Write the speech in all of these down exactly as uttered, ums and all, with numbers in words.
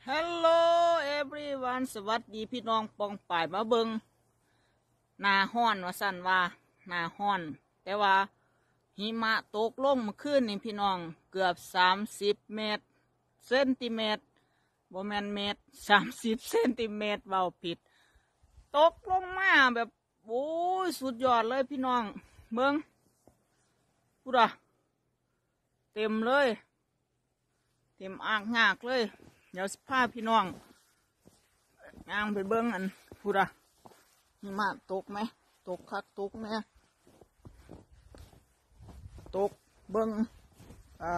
ฮัลโหลเอฟวีวันสวัสดีพี่น้องปองป่ายมาเบิงหนาห้อนว่าสั่นว่าหนาห้อน แต่ว่าหิมะตกลงเมื่อคืนนี่พี่น้องเกือบสามสิบเมตรเซนติเมตรโบแมนเมตรสามสิบเซนติเมตรเบาผิดตกลงมาแบบโอ้ยสุดยอดเลยพี่น้องเบิงพูดอะเต็มเลยเต็มอ่างงากเลยเดี๋ยวสภาพพี่น้องย่างไปเบิ้งอันพูดอะหิมะตกไหมตกคักตกไหมตกเบิ้งอ่า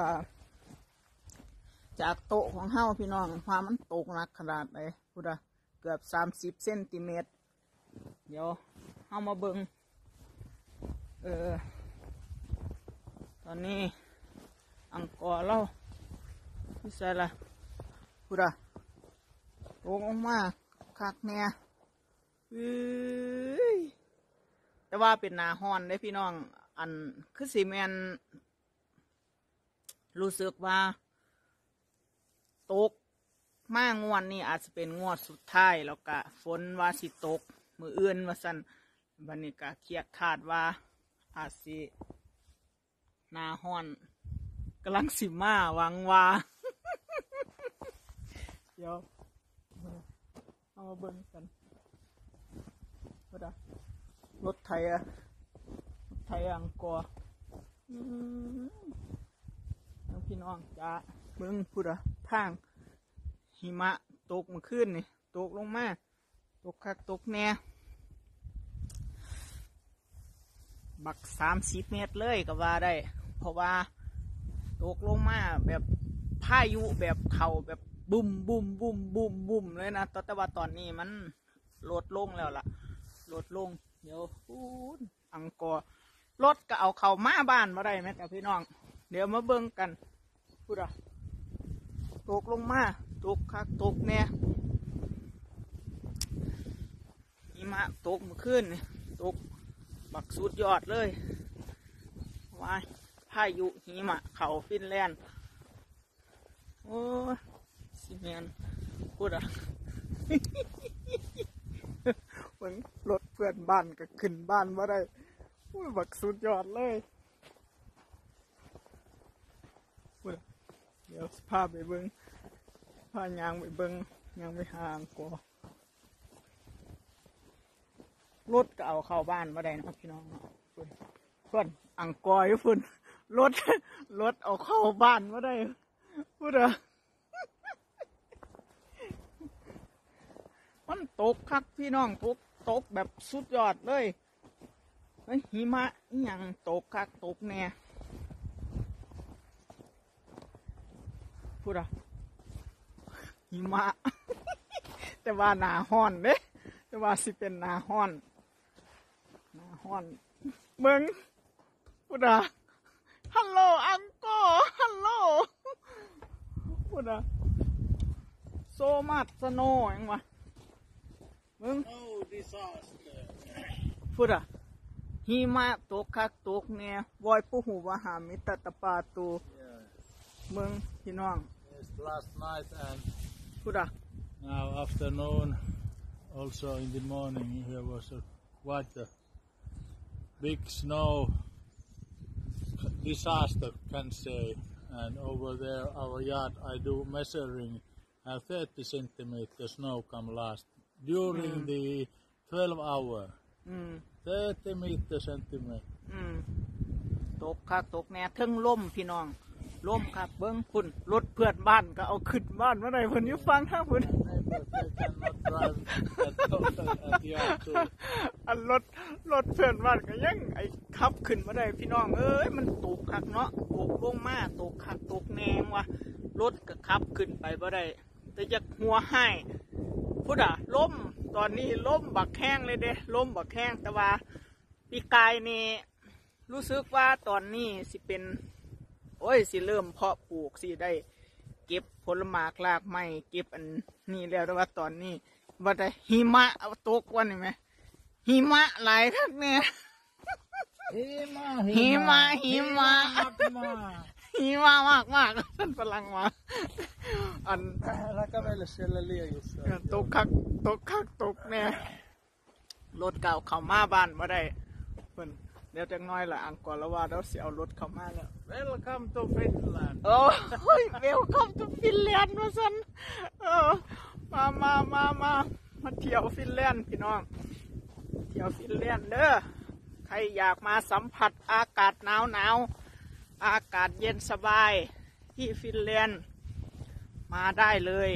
จากโต๊ะของเฮาพี่น้องความมันตกหนักขนาดไหนพูดอะเกือบสามสิบเซนติเมตรเดี๋ยวเฮามาเบิ้งเออตอนนี้อังกอร์เราพี่ใส่ละพูดอะลงออกมาคักเนี่ยแต่ว่าเป็นหนาฮ้อนได้พี่น้องอันคือสีแมนรู้สึกว่าตกมากงวดนี่อาจจะเป็นงวดสุดท้ายแล้วก็ฝนว่าสิตกมืออื่นว่าสันบันนี้ก็เครียดคาดว่าอาจสิหนาฮ้อนกำลังสิมาหวังว่าเดี๋ยวเอามาเบิ่งกันว่าดรถไถอะรถไถอังกอร์พี่น้องจ้าเบิ่งพูดอะทางหิมะตกเมื่อคืนนี่ตกลงมาตกคักตกแน่บักสามสิบเมตรเลยก็ว่าได้เพราะว่าตกลงมาแบบพายุแบบเข่าแบบบุ่มบุ่มบุ่มบุ่มบุ่มเลยนะแต่ว่าตอนนี้มันลดลงแล้วล่ะลดลงเดี๋ยวพูดอังกอร์รถก็เอาเข่ามาบ้านมาได้ไหมแต่พี่น้องเดี๋ยวมาเบิ่งกันพูดอะตกลงมาตกคักตกเนี่ยหิมะตกเมื่อคืนนี่ตกบักสุดยอดเลยว้ายพายุหิมะเขาฟินแลนด์โอ้ซีเมนพูดอะเหมือนรถเพื่อนบ้านก็ขึ้นบ้านมาได้บักสุดยอดเลยพูดเดี๋ยวพาไปเบิ้งพายางไปเบิ้งยางไปห่างกว่ารถก็เอาเข้าบ้านมาได้นะพี่น้องเพื่อนเพื่อนอังกอร์อยู่พุ่นรถรถเอาเข้าบ้านมาได้พูดอะมันตกคักพี่น้องตกตกแบบสุดยอดเลยเฮ้ยหิมะยังตกคักตกแน่พูดอะหิมะ แต่ว่าหนาฮ้อนเด้แต่ว่าสิเป็นหนาฮ้อนหนาฮ้อนเบิ่งพูดอะฮัลโหลอังกอร์ฮัลโหลพูดอะโซมัดสโนยังวะมึงพูดอะหิมะตกคักตกเนี่ยวอยปูหูว่าหามิตรตะปาตูมึงพี่น้อง last night and พูดอะ now afternoon also in the morning here was a quite a big snow disaster can say and over there our yard I do measuring have thirty centimeter snow come last during mm. the twelve hour mm. thirty meter centimeter อืมตกคักตกแน่ทึ่งล่มพี่น้องล่มคักเบิ้งพุ่นรถเพื่อนบ้านก็เอาขึ้นบ้านมาได้เพิ่นอยู่ฟังทางพุ่นอันรถรถเพื่อนบ้านก็ยังไอ้ขับขึ้นมาได้พี่น้องเอ้ยมันตกคักเนาะตกลงมาตกคักตกแนงว่ะรถก็ขับขึ้นไปบ่ได้แต่จะหัวให้พุ่นอ่ะล้มตอนนี้ล้มบักแข้งเลยเด้ล้มบักแข้งแต่ว่าปีกายนี่รู้สึกว่าตอนนี้สิเป็นโอ้ยสิเริ่มเพาะปลูกสิได้เก็บผลไม้รากไม้เก็บอันนี้แล้วแต่ว่าตอนนี้ว่าแต่หิมะเอาตกวันนี้ไหมหิมะหลายทักเนี่ยหิมะหิมะหิมะหิมะมากมากท่านฝรั่งมาอัน Älä kävele siellä liejussa. ตกคักตกคักตกเนี่ยรถเก่าเข้ามาบ้านมาได้เพิ่นเดี๋ยวจังน้อยละอังกอร์ละว่าเดี๋ยวสิเอารถเข้ามาแล้ว Welcome to Finland. โอ้ยเวลคัมทูฟินแลนด์ว่าซั่นเออมามามามามาเที่ยวฟินแลนด์พี่น้องเที่ยวฟินแลนด์เด้อใครอยากมาสัมผัสอากาศหนาวหนาวอากาศเย็นสบายที่ฟินแลนด์มาได้เลย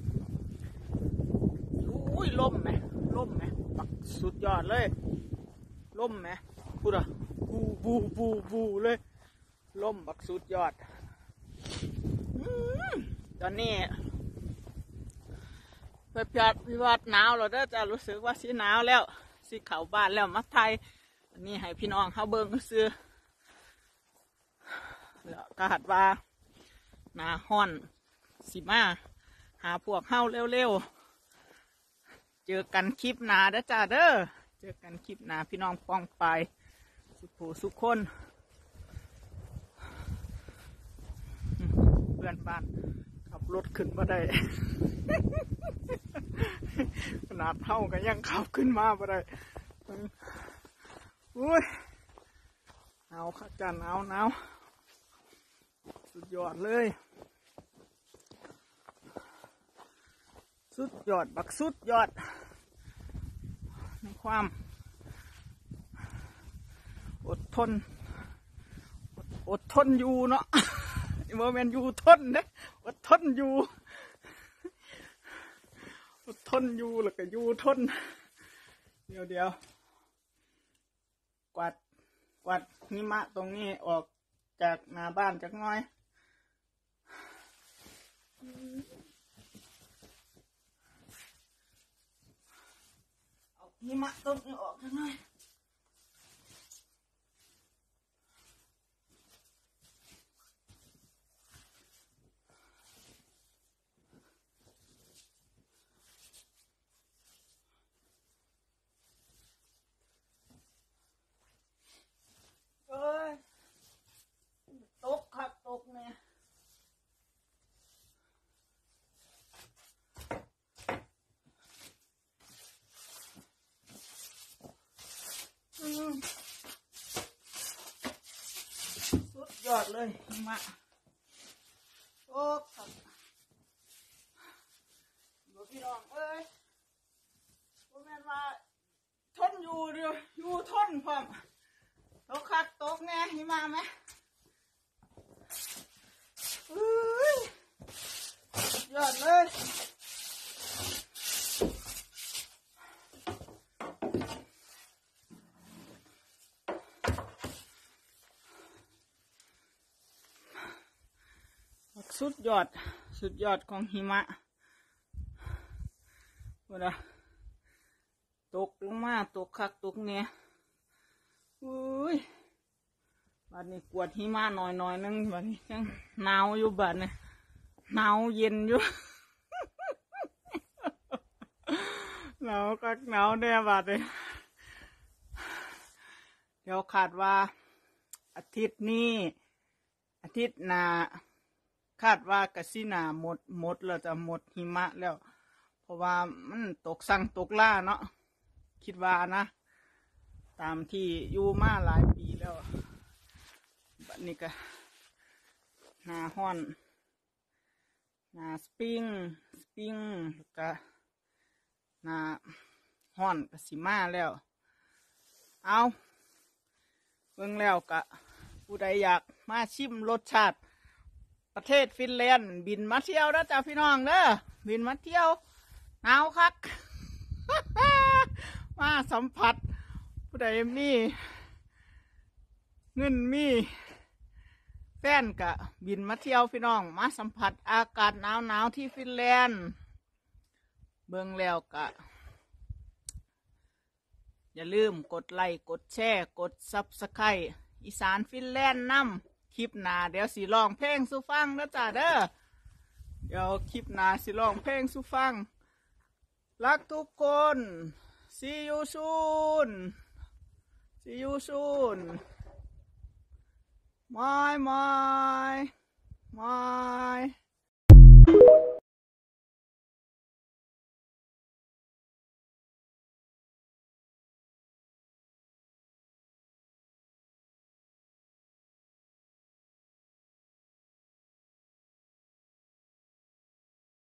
อุ้ยล่มไหมล่มไหมปักสุดยอดเลยล่มไหมพูดอ่ะบูบูบูบูเลยล่มบักสุดยอดอืมตอนนี้ไปพิวัดพิวัดหนาวเราได้จะรู้สึกว่าสิหนาวแล้วสิเข้าบ้านแล้วมาไทยอันนี้ให้พี่น้องเขาเบิ่งซื้อแล้วก็หัดว่าหนาฮ้อนสิมาหาพวกเฮาเร็วๆเจอกันคลิปหนาเด้อจ้าเด้อเจอกันคลิปหนาพี่น้องป้องไปสุขสุขคนเพื่อนบ้านขับรถขึ้นมาได้ ขนาดเท่ากันยังขับขึ้นมาบ่ได้อุ้ยหนาวค่ะจ้าหนาวหนาวสุดยอดเลยสุดยอดบักสุดยอดในความอดทนอดอดทนอยู่เนาะโมเมนต์อยู่ทนเนี่ยอดทนอยู่อดทนอยู่แล้วก็อยู่ทนเดี๋ยวเดี๋ยวกวาดกวาดหิมะตรงนี้ออกจากหน้าบ้านจากน้อยเอาหิมะตรงนี้ออกจากน้อยตกคักตกเนี่ยสุดยอดเลยมาโอ้คักบอกพี่น้องเอ้ยบ่แม่นว่าทนอยู่เดียวอยู่ทนพร้อมตกคักตกแน่หิมะไหมยอดเลยสุดยอดสุดยอดของหิมะว่าละตกลงมาตกคักตกเนี่ยอุ้ยบัดนี้กวดหิมะหน่อยหน่อยนึงบัดนี้ยังหนาวอยู่บัดเนี่ยหนาวเย็นอยู่ หนาวกักหนาวแน่บัดเลยเดี๋ยวคาดว่าอาทิตย์นี้อาทิตย์หน้าคาดว่ากะสิหนาหมดหมดแล้วจะหมดหิมะแล้วเพราะว่ามันตกสั่งตกล่าเนาะคิดว่านะตามที่อยู่มาหลายปีแล้วบัดนี้ก็หน้าฮ้อนหน้าสปริงสปริงแล้วก็หน้าฮ้อนก็สิมาแล้วเอาเบิ่งแล้วก็ผู้ใดอยากมาชิมรสชาติประเทศฟินแลนด์บินมาเที่ยวนะจ๊ะพี่น้องเด้อบินมาเที่ยวหนาวคัก มาสัมผัสผู้ใดมีเงินมีแฟนกะบินมาเที่ยวพี่น้องมาสัมผัสอากาศหนาวหนาวที่ฟินแลนด์เบิ่งแล้วกะอย่าลืมกดไลค์กดแชร์กดซับสไครต์อีสานฟินแลนด์นำคลิปหน้าเดี๋ยวสิร้องเพลงสู่ฟังนะจ๊ะเด้อเดี๋ยวคลิปหน้าสิร้องเพลงสู่ฟังรักทุกคน see you soon see you soon ไม่ไม่ไม่